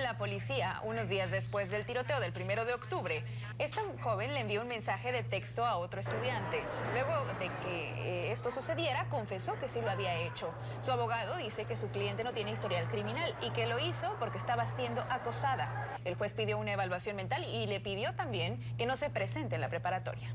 la policía unos días después del tiroteo del 1 de octubre. Esta joven le envió un mensaje de texto a otro estudiante. Luego de que esto sucediera, confesó que sí lo había hecho. Su abogado dice que su cliente no tiene historial criminal y que lo hizo porque estaba siendo acosada. El juez pidió una evaluación mental y le pidió también que no se presente en la preparatoria.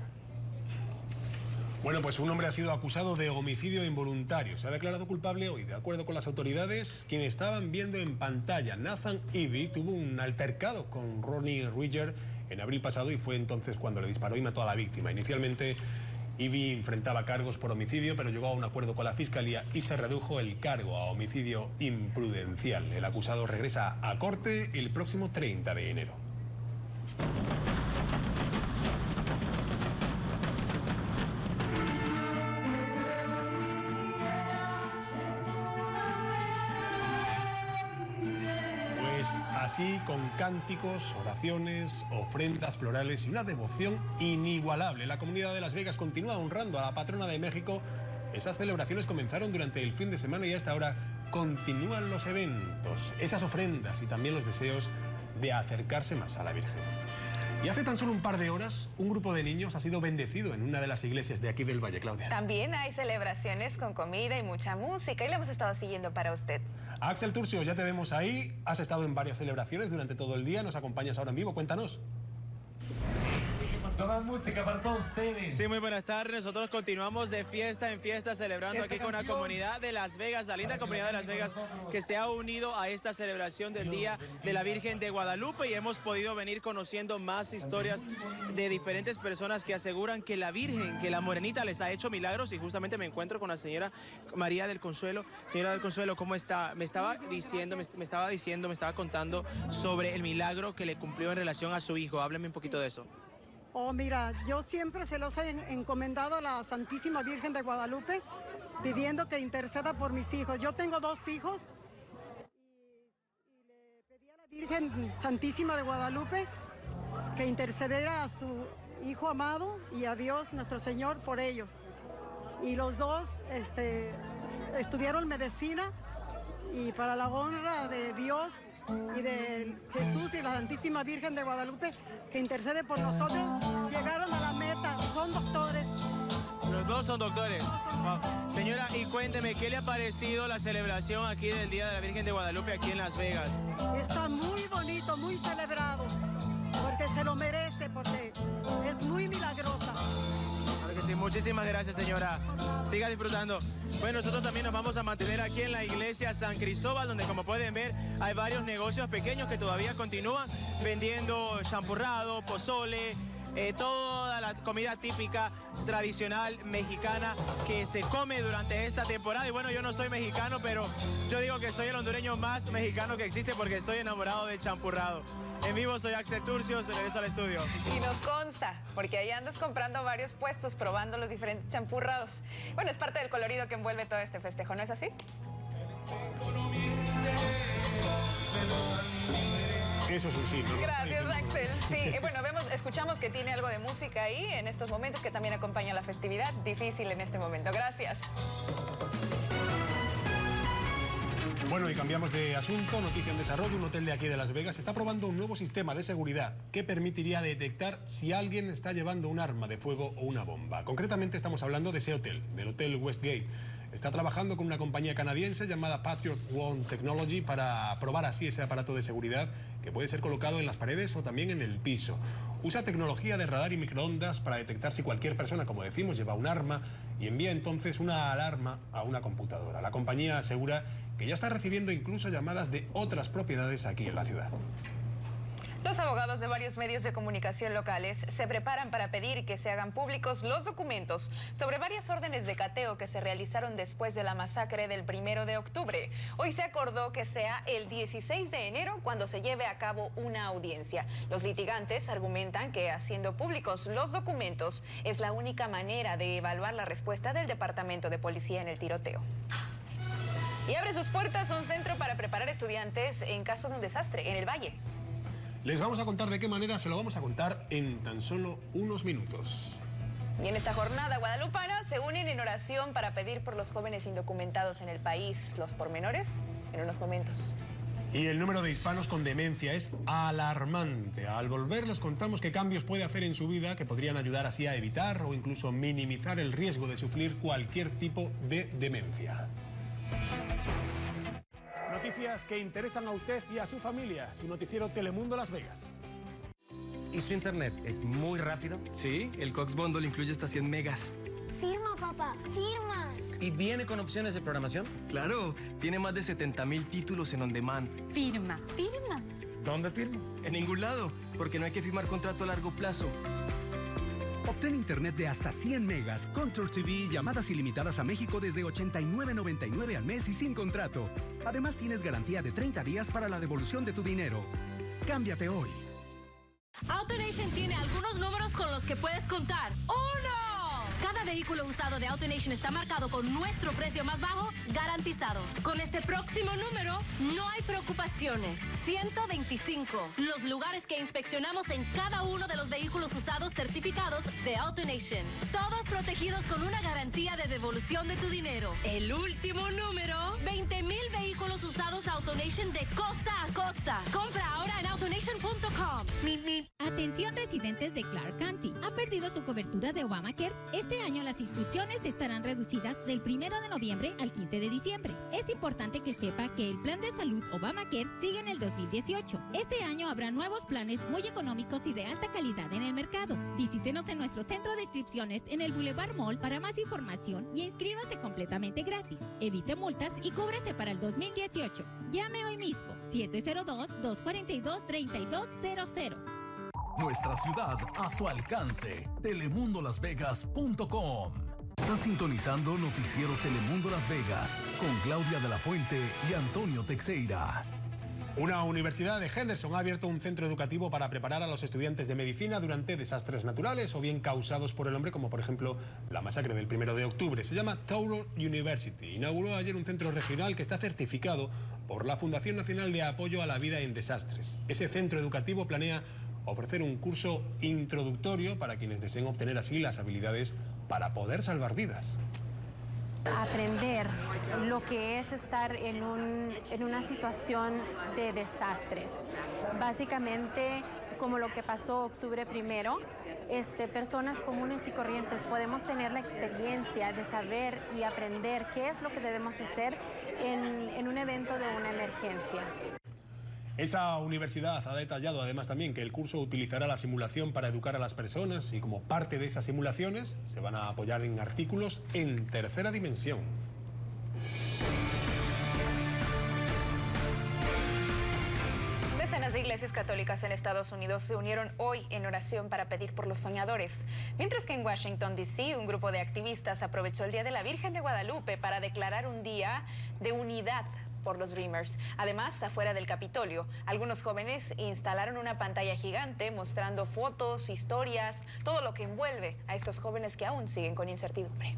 Bueno, pues un hombre ha sido acusado de homicidio involuntario. Se ha declarado culpable hoy. De acuerdo con las autoridades, quienes estaban viendo en pantalla, Nathan Ivy tuvo un altercado con Ronnie Rieger en abril pasado y fue entonces cuando le disparó y mató a la víctima. Inicialmente, Ivy enfrentaba cargos por homicidio, pero llegó a un acuerdo con la fiscalía y se redujo el cargo a homicidio imprudencial. El acusado regresa a corte el próximo 30 de enero. Así, con cánticos, oraciones, ofrendas florales y una devoción inigualable, la comunidad de Las Vegas continúa honrando a la patrona de México. Esas celebraciones comenzaron durante el fin de semana y hasta ahora continúan los eventos, esas ofrendas y también los deseos de acercarse más a la Virgen. Y hace tan solo un par de horas, un grupo de niños ha sido bendecido en una de las iglesias de aquí del Valle, Claudia. También hay celebraciones con comida y mucha música y la hemos estado siguiendo para usted. Axel Turcio, ya te vemos ahí. Has estado en varias celebraciones durante todo el día. Nos acompañas ahora en vivo. Cuéntanos. Con más música para todos ustedes. Sí, muy buenas tardes. Nosotros continuamos de fiesta en fiesta celebrando aquí con la comunidad de Las Vegas, la linda comunidad de Las Vegas que se ha unido a esta celebración del Día de la Virgen de Guadalupe y hemos podido venir conociendo más historias de diferentes personas que aseguran que la Virgen, que la Morenita les ha hecho milagros y justamente me encuentro con la señora María del Consuelo. Señora del Consuelo, ¿cómo está? Me estaba contando sobre el milagro que le cumplió en relación a su hijo. Hábleme un poquito de eso. Oh, mira, yo siempre se los he encomendado a la Santísima Virgen de Guadalupe, pidiendo que interceda por mis hijos. Yo tengo 2 hijos y le pedí a la Virgen Santísima de Guadalupe que intercediera a su hijo amado y a Dios nuestro Señor por ellos. Y los dos estudiaron medicina y para la honra de Dios y de Jesús y la Santísima Virgen de Guadalupe que intercede por nosotros, llegaron a la meta, son doctores. Los dos son doctores. Wow. Señora, y cuénteme, ¿qué le ha parecido la celebración aquí del Día de la Virgen de Guadalupe aquí en Las Vegas? Está muy bonito, muy celebrado, porque se lo merece, porque es muy milagrosa. Claro que sí, muchísimas gracias, señora. Siga disfrutando. Bueno, nosotros también nos vamos a mantener aquí en la iglesia San Cristóbal, donde como pueden ver hay varios negocios pequeños que todavía continúan vendiendo champurrado, pozole, toda la comida típica, tradicional, mexicana, que se come durante esta temporada. Y bueno, yo no soy mexicano, pero yo digo que soy el hondureño más mexicano que existe porque estoy enamorado del champurrado. En vivo soy Axel Turcio, se regreso al estudio. Y nos consta, porque ahí andas comprando varios puestos, probando los diferentes champurrados. Bueno, es parte del colorido que envuelve todo este festejo, ¿no es así? Eso es un sí, ¿no? Gracias, Axel. Sí, bueno, escuchamos que tiene algo de música ahí en estos momentos que también acompaña la festividad. Difícil en este momento. Gracias. Bueno, y cambiamos de asunto. Noticia en desarrollo. Un hotel de aquí de Las Vegas está probando un nuevo sistema de seguridad que permitiría detectar si alguien está llevando un arma de fuego o una bomba. Concretamente estamos hablando de ese hotel, del Hotel Westgate. Está trabajando con una compañía canadiense llamada Patriot One Technology para probar así ese aparato de seguridad que puede ser colocado en las paredes o también en el piso. Usa tecnología de radar y microondas para detectar si cualquier persona, como decimos, lleva un arma y envía entonces una alarma a una computadora. La compañía asegura que ya está recibiendo incluso llamadas de otras propiedades aquí en la ciudad. Los abogados de varios medios de comunicación locales se preparan para pedir que se hagan públicos los documentos sobre varias órdenes de cateo que se realizaron después de la masacre del 1 de octubre. Hoy se acordó que sea el 16 de enero cuando se lleve a cabo una audiencia. Los litigantes argumentan que haciendo públicos los documentos es la única manera de evaluar la respuesta del Departamento de Policía en el tiroteo. Y abre sus puertas un centro para preparar estudiantes en caso de un desastre en el Valle. Les vamos a contar de qué manera, se lo vamos a contar en tan solo unos minutos. Y en esta jornada guadalupana se unen en oración para pedir por los jóvenes indocumentados en el país. Los pormenores en unos momentos. Y el número de hispanos con demencia es alarmante. Al volver les contamos qué cambios puede hacer en su vida que podrían ayudar así a evitar o incluso minimizar el riesgo de sufrir cualquier tipo de demencia. Noticias que interesan a usted y a su familia. Su noticiero Telemundo Las Vegas. ¿Y su internet es muy rápido? Sí, el Cox Bundle incluye hasta 100 megas. Firma, papá, firma. ¿Y viene con opciones de programación? Claro, tiene más de 70,000 títulos en On Demand. Firma, firma. ¿Dónde firmo? En ningún lado, porque no hay que firmar contrato a largo plazo. Obtén internet de hasta 100 megas, Control TV y llamadas ilimitadas a México desde $89.99 al mes y sin contrato. Además, tienes garantía de 30 días para la devolución de tu dinero. Cámbiate hoy. AutoNation tiene algunos números con los que puedes contar. ¡1! Cada vehículo usado de AutoNation está marcado con nuestro precio más bajo, garantizado. Con este próximo número, no hay preocupaciones. 125. Los lugares que inspeccionamos en cada uno de los vehículos usados certificados de AutoNation. Todos protegidos con una garantía de devolución de tu dinero. El último número, 20,000 vehículos usados AutoNation de costa a costa. Compra ahora en AutoNation.com. Atención residentes de Clark County. ¿Ha perdido su cobertura de Obamacare? Este año las inscripciones estarán reducidas del 1 de noviembre al 15 de diciembre. Es importante que sepa que el plan de salud Obamacare sigue en el 2018. Este año habrá nuevos planes muy económicos y de alta calidad en el mercado. Visítenos en nuestro centro de inscripciones en el Boulevard Mall para más información y inscríbase completamente gratis. Evite multas y cúbrese para el 2018. Llame hoy mismo 702-242-3200. Nuestra ciudad a su alcance. Telemundolasvegas.com. Estás sintonizando Noticiero Telemundo Las Vegas con Claudia de la Fuente y Antonio Teixeira. Una universidad de Henderson ha abierto un centro educativo para preparar a los estudiantes de medicina durante desastres naturales o bien causados por el hombre, como por ejemplo la masacre del 1 de octubre. Se llama Touro University. Inauguró ayer un centro regional que está certificado por la Fundación Nacional de Apoyo a la Vida en Desastres. Ese centro educativo planea ofrecer un curso introductorio para quienes deseen obtener así las habilidades para poder salvar vidas. Aprender lo que es estar en una situación de desastres. Básicamente, como lo que pasó octubre 1, personas comunes y corrientes podemos tener la experiencia de saber y aprender qué es lo que debemos hacer en un evento de una emergencia. Esa universidad ha detallado además también que el curso utilizará la simulación para educar a las personas y como parte de esas simulaciones se van a apoyar en artículos en tercera dimensión. Decenas de iglesias católicas en Estados Unidos se unieron hoy en oración para pedir por los soñadores, mientras que en Washington, D.C., un grupo de activistas aprovechó el Día de la Virgen de Guadalupe para declarar un día de unidad por los Dreamers. Además, afuera del Capitolio, algunos jóvenes instalaron una pantalla gigante mostrando fotos, historias, todo lo que envuelve a estos jóvenes que aún siguen con incertidumbre.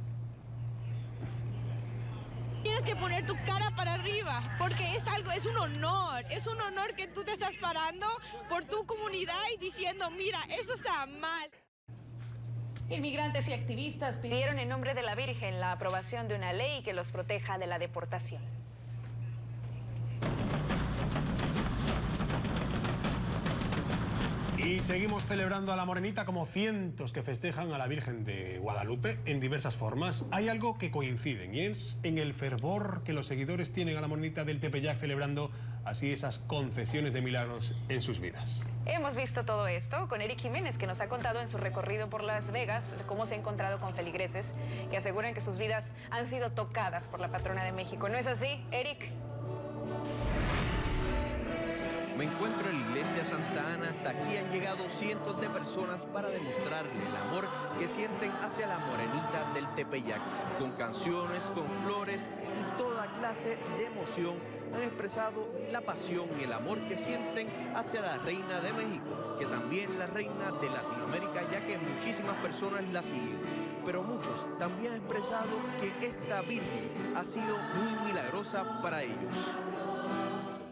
Tienes que poner tu cara para arriba, porque es un honor que tú te estás parando por tu comunidad y diciendo, mira, eso está mal. Inmigrantes y activistas pidieron en nombre de la Virgen la aprobación de una ley que los proteja de la deportación. Y seguimos celebrando a la Morenita como cientos que festejan a la Virgen de Guadalupe en diversas formas. Hay algo que coinciden y es en el fervor que los seguidores tienen a la Morenita del Tepeyac celebrando así esas concesiones de milagros en sus vidas. Hemos visto todo esto con Eric Jiménez, que nos ha contado en su recorrido por Las Vegas cómo se ha encontrado con feligreses que aseguran que sus vidas han sido tocadas por la patrona de México. ¿No es así, Eric? Me encuentro en la iglesia Santa Ana. Hasta aquí han llegado cientos de personas para demostrarle el amor que sienten hacia la Morenita del Tepeyac. Con canciones, con flores y toda clase de emoción han expresado la pasión y el amor que sienten hacia la Reina de México, que también es la Reina de Latinoamérica, ya que muchísimas personas la siguen. Pero muchos también han expresado que esta Virgen ha sido muy milagrosa para ellos.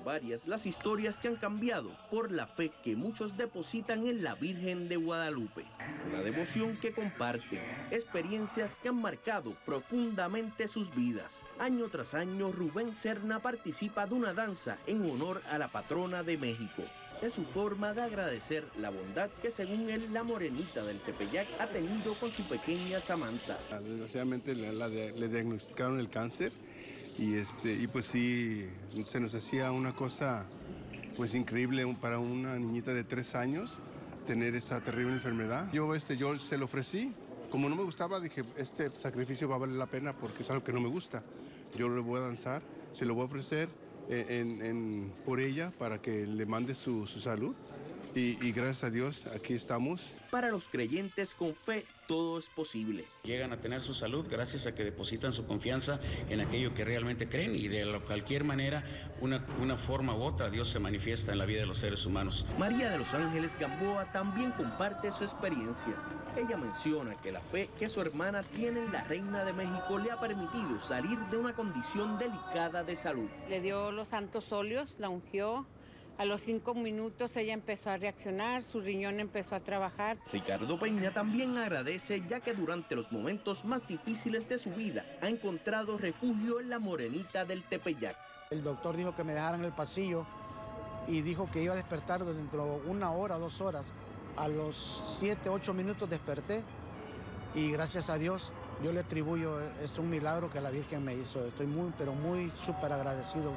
son varias las historias que han cambiado por la fe que muchos depositan en la Virgen de Guadalupe. Una devoción que comparten, experiencias que han marcado profundamente sus vidas. Año tras año, Rubén Serna participa de una danza en honor a la patrona de México. Es su forma de agradecer la bondad que, según él, la morenita del Tepeyac ha tenido con su pequeña Samantha. Desgraciadamente le diagnosticaron el cáncer y pues sí, se nos hacía una cosa pues increíble para una niñita de 3 años tener esta terrible enfermedad. Yo se lo ofrecí. Como no me gustaba, dije, este sacrificio va a valer la pena porque es algo que no me gusta. Yo le voy a danzar, se lo voy a ofrecer por ella para que le mande su salud y gracias a Dios aquí estamos. Para los creyentes con fe todo es posible. Llegan a tener su salud gracias a que depositan su confianza en aquello que realmente creen y de cualquier manera, una forma u otra, Dios se manifiesta en la vida de los seres humanos. María de los Ángeles Gamboa también comparte su experiencia. Ella menciona que la fe que su hermana tiene en la Reina de México le ha permitido salir de una condición delicada de salud. Le dio los santos óleos, la ungió. A los 5 minutos ella empezó a reaccionar, su riñón empezó a trabajar. Ricardo Peña también agradece, ya que durante los momentos más difíciles de su vida ha encontrado refugio en la morenita del Tepeyac. El doctor dijo que me dejara en el pasillo y dijo que iba a despertar dentro de 1 hora, 2 horas. A los 7, 8 minutos desperté y gracias a Dios yo le atribuyo, es un milagro que la Virgen me hizo. Estoy muy, pero muy súper agradecido.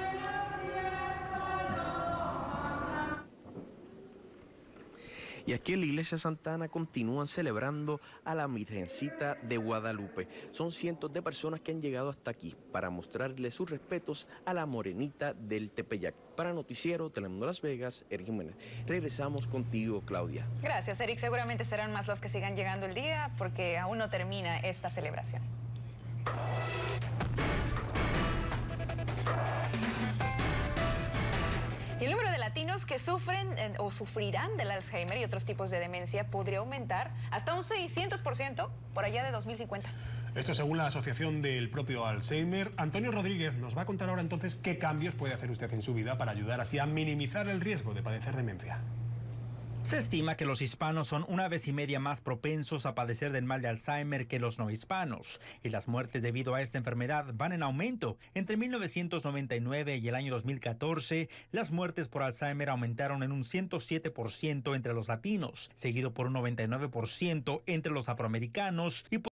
Y aquí en la Iglesia Santa Ana continúan celebrando a la Virgencita de Guadalupe. Son cientos de personas que han llegado hasta aquí para mostrarle sus respetos a la morenita del Tepeyac. Para Noticiero Telemundo Las Vegas, Eric Jiménez. Regresamos contigo, Claudia. Gracias, Eric. Seguramente serán más los que sigan llegando el día porque aún no termina esta celebración. Y el número de latinos que sufren o sufrirán del Alzheimer y otros tipos de demencia podría aumentar hasta un 600% por allá de 2050. Esto según la Asociación del propio Alzheimer. Antonio Rodríguez nos va a contar ahora entonces qué cambios puede hacer usted en su vida para ayudar así a minimizar el riesgo de padecer demencia. Se estima que los hispanos son 1,5 veces más propensos a padecer del mal de Alzheimer que los no hispanos, y las muertes debido a esta enfermedad van en aumento. Entre 1999 y el año 2014, las muertes por Alzheimer aumentaron en un 107% entre los latinos, seguido por un 99% entre los afroamericanos y por